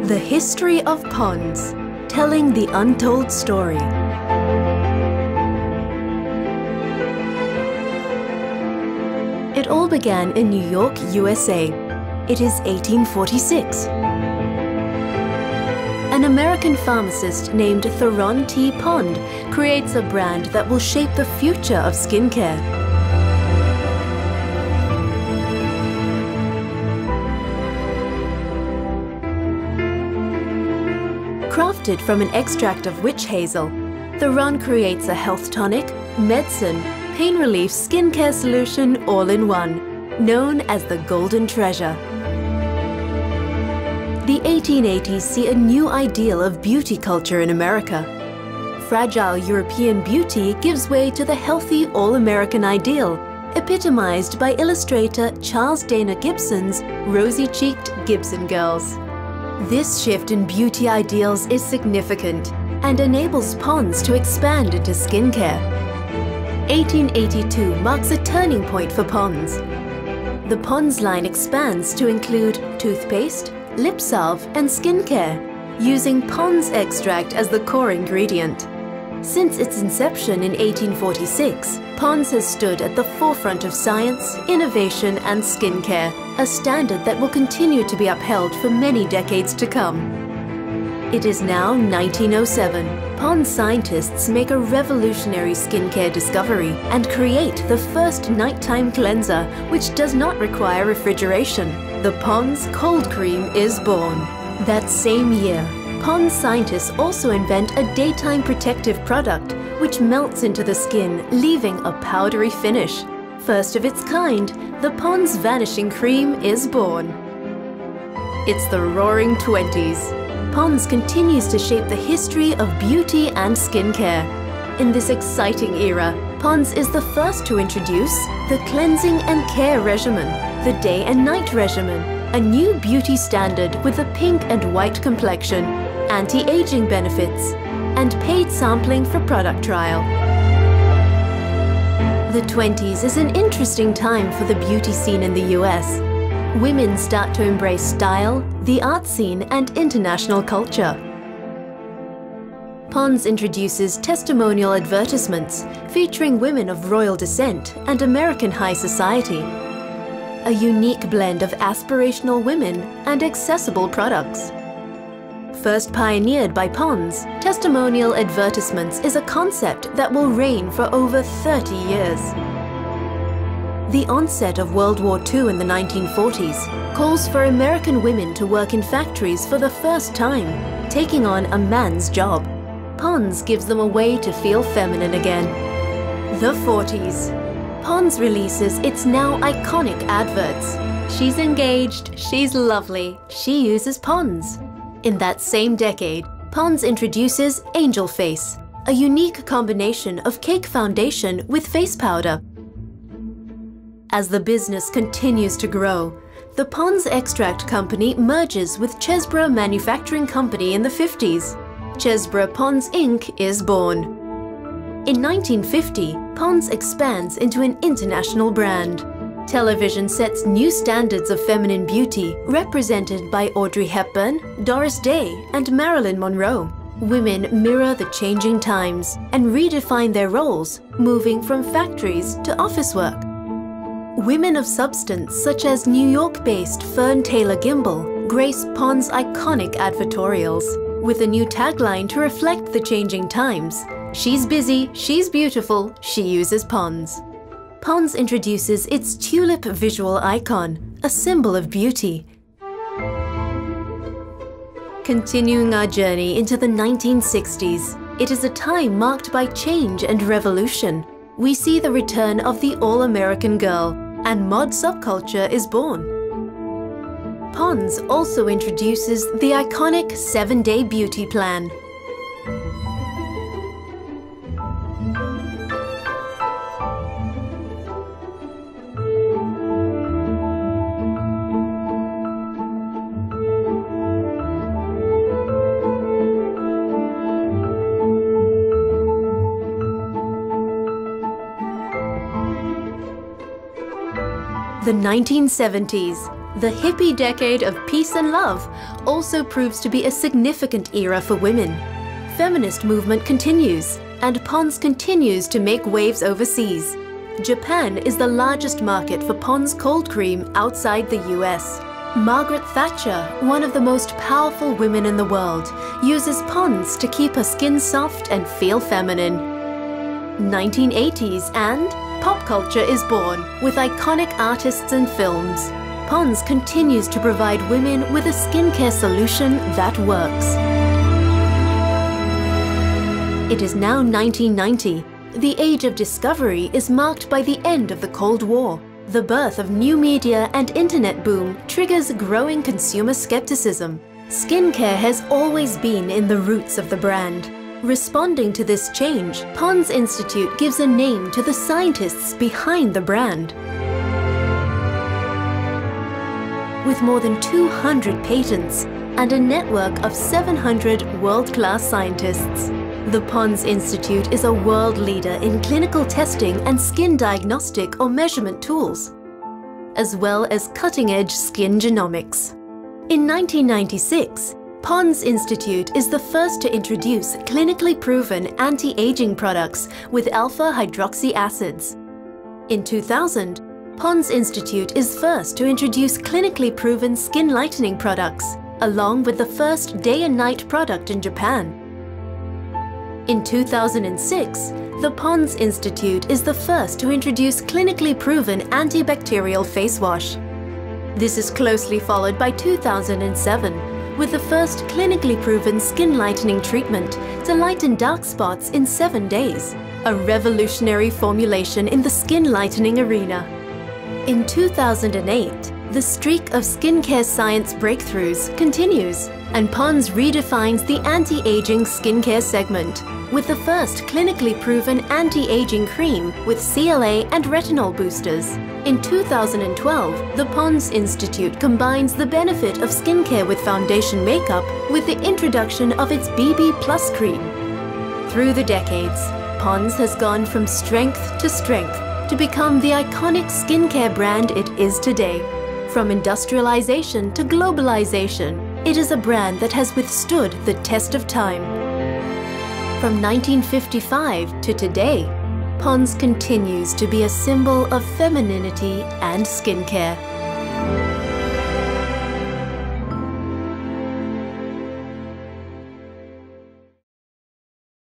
The history of Pond's, telling the untold story. It all began in New York, USA. It is 1846. An American pharmacist named Theron T. Pond creates a brand that will shape the future of skincare. Crafted from an extract of witch hazel, Theron creates a health tonic, medicine, pain relief skincare solution all in one, known as the Golden Treasure. The 1880s see a new ideal of beauty culture in America. Fragile European beauty gives way to the healthy all-American ideal, epitomized by illustrator Charles Dana Gibson's rosy-cheeked Gibson Girls. This shift in beauty ideals is significant and enables Pond's to expand into skincare. 1882 marks a turning point for Pond's. The Pond's line expands to include toothpaste, lip salve and skincare, using Pond's extract as the core ingredient. Since its inception in 1846, Pond's has stood at the forefront of science, innovation and skincare, a standard that will continue to be upheld for many decades to come. It is now 1907. Pond's scientists make a revolutionary skincare discovery and create the first nighttime cleanser, which does not require refrigeration. The Pond's Cold Cream is born. That same year, Pond's scientists also invent a daytime protective product which melts into the skin, leaving a powdery finish. First of its kind, the Pond's Vanishing Cream is born. It's the Roaring '20s. Pond's continues to shape the history of beauty and skincare. In this exciting era, Pond's is the first to introduce the Cleansing and Care Regimen, the Day and Night Regimen, a new beauty standard with a pink and white complexion, anti-aging benefits, and paid sampling for product trial. The 20s is an interesting time for the beauty scene in the US. Women start to embrace style, the art scene, and international culture. Pond's introduces testimonial advertisements featuring women of royal descent and American high society. A unique blend of aspirational women and accessible products. First pioneered by Pond's, testimonial advertisements is a concept that will reign for over 30 years. The onset of World War II in the 1940s calls for American women to work in factories for the first time, taking on a man's job. Pond's gives them a way to feel feminine again. The 40s. Pond's releases its now iconic adverts. She's engaged, she's lovely, she uses Pond's. In that same decade, Pond's introduces Angel Face, a unique combination of cake foundation with face powder. As the business continues to grow, the Pond's Extract Company merges with Chesbrough Manufacturing Company in the 50s. Chesbrough Pond's Inc. is born. In 1950, Pond's expands into an international brand. Television sets new standards of feminine beauty, represented by Audrey Hepburn, Doris Day, and Marilyn Monroe. Women mirror the changing times and redefine their roles, moving from factories to office work. Women of substance, such as New York-based Fern Taylor Gimbel, grace Pond's iconic advertorials, with a new tagline to reflect the changing times. She's busy, she's beautiful, she uses Pond's. Pond's introduces its tulip visual icon, a symbol of beauty. Continuing our journey into the 1960s, it is a time marked by change and revolution. We see the return of the all-American girl, and mod subculture is born. Pond's also introduces the iconic 7-Day Beauty Plan. The 1970s. The hippie decade of peace and love also proves to be a significant era for women. Feminist movement continues, and Pond's continues to make waves overseas. Japan is the largest market for Pond's cold cream outside the US. Margaret Thatcher, one of the most powerful women in the world, uses Pond's to keep her skin soft and feel feminine. 1980s and pop culture is born with iconic artists and films. Pond's continues to provide women with a skincare solution that works. It is now 1990. The age of discovery is marked by the end of the Cold War. The birth of new media and internet boom triggers growing consumer skepticism. Skincare has always been in the roots of the brand. Responding to this change, Pond's Institute gives a name to the scientists behind the brand. With more than 200 patents and a network of 700 world-class scientists, the Pond's Institute is a world leader in clinical testing and skin diagnostic or measurement tools, as well as cutting-edge skin genomics. In 1996, Pond's Institute is the first to introduce clinically proven anti-aging products with alpha-hydroxy acids. In 2000, Pond's Institute is first to introduce clinically proven skin lightening products, along with the first day and night product in Japan. In 2006, the Pond's Institute is the first to introduce clinically proven antibacterial face wash. This is closely followed by 2007, with the first clinically proven skin lightening treatment to lighten dark spots in 7 days, a revolutionary formulation in the skin lightening arena. In 2008, the streak of skincare science breakthroughs continues, and Pond's redefines the anti-aging skincare segment with the first clinically proven anti-aging cream with CLA and retinol boosters. In 2012, the Pond's Institute combines the benefit of skincare with foundation makeup with the introduction of its BB Plus cream. Through the decades, Pond's has gone from strength to strength to become the iconic skincare brand it is today. From industrialization to globalization, it is a brand that has withstood the test of time. From 1955 to today, Pond's continues to be a symbol of femininity and skincare.